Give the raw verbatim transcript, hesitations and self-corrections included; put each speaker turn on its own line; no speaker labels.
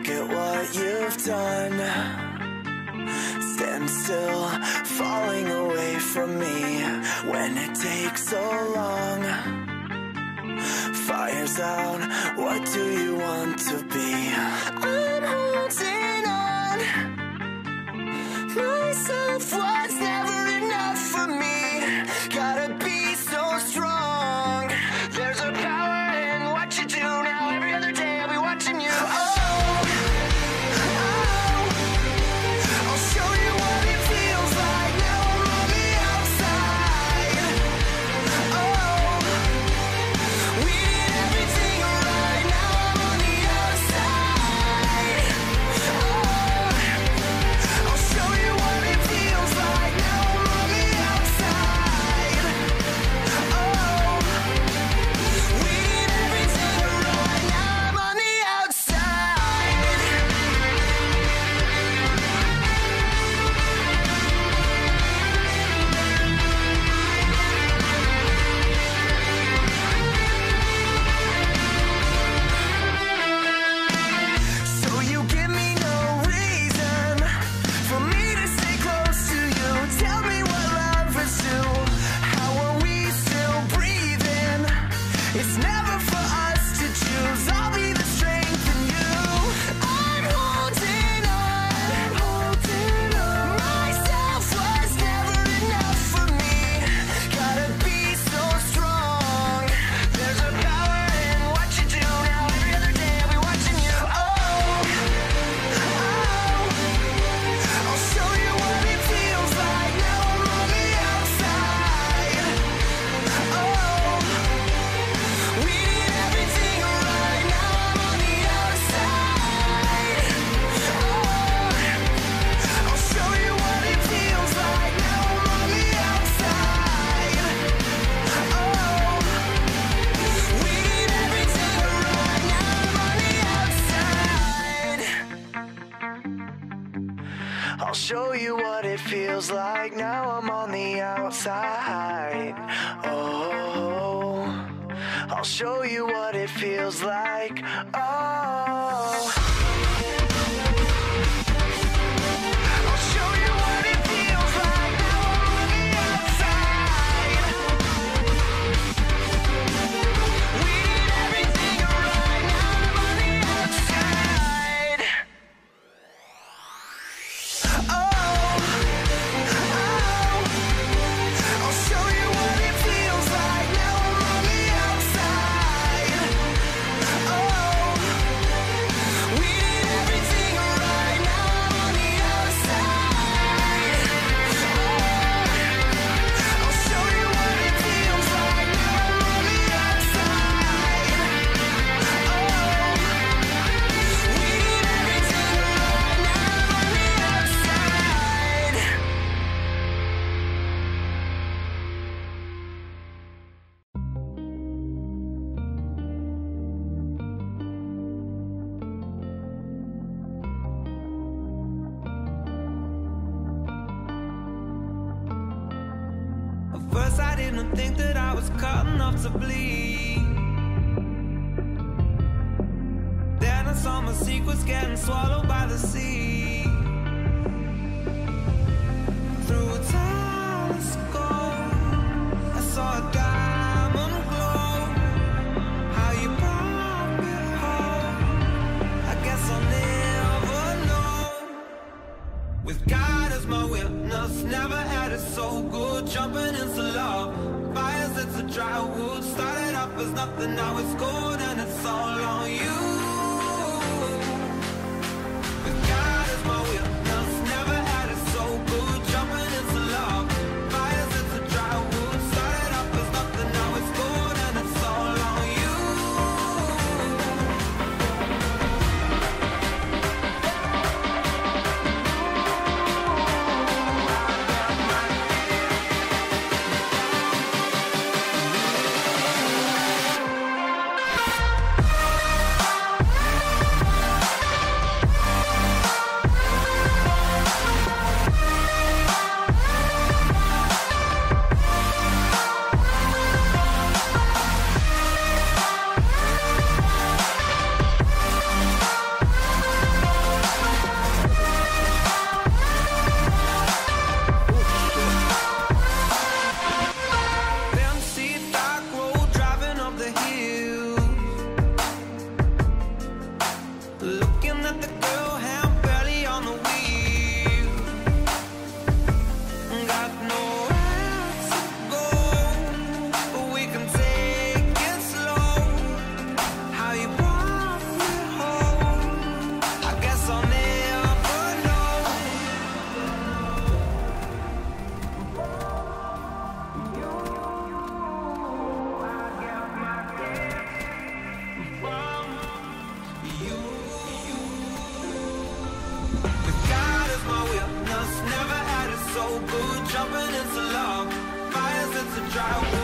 Look at what you've done. Stand still, falling away from me. When it takes so long, fire's out, what do you want to be? I'm holding on. Myself was never enough for me. Gotta be so strong. There's a power in what you do now. Every other day I'll be watching you. Oh, oh, I'll show you what it feels like. Now I'm on the outside. Oh, we did everything right. Now I'm on the outside. Oh, I'll show you what it feels like. Now I'm on the outside. Oh, we did everything right. Now I'm on the outside. So you give me no reason for me to stay close to you. Tell me what lovers do. How are we still breathing? It's never for us to choose. I'll be the strength in you. I'm holding on. I'm holding on. Myself was never enough for me. Gotta be so strong. There's a power in what you do now. Every other day I'll be watching you. Oh, oh, I'll show you what it feels like. Now I'm on the outside. Oh, we did everything right. Now I'm on the outside. Oh, I'll show you what it feels like. Now I'm on the outside. Oh, we did everything right. Now I'm on the outside. I'll show you what it feels like. Now I'm on the outside. Oh, I'll show you what it feels like. Oh, I'll show you what it feels like. Now I'm on the outside. We did everything right. Now I'm on the outside. Oh, oh, I'll show you what it feels like. Now I'm on the outside. Oh, we did everything right. Now I'm on the outside. Oh, I'll show you what it feels like. Now I'm on the outside. Oh, we did everything right. Now I'm on the outside.
At first I didn't think that I was cut enough to bleed. Then I saw my secrets getting swallowed by the sea. Through a telescope I saw a diamond glow. How you pop it home, I guess I'll never know. With God as my witness, never had it so good. Jumping into love, fires that's a dry wood. Started off as nothing, now it's gold, and it's all on you. With God as my witness, never had it so good. Jumping into love, fires that's a dry wood. Started off as nothing, now it's gold, and it's all on you.
Oh,
drive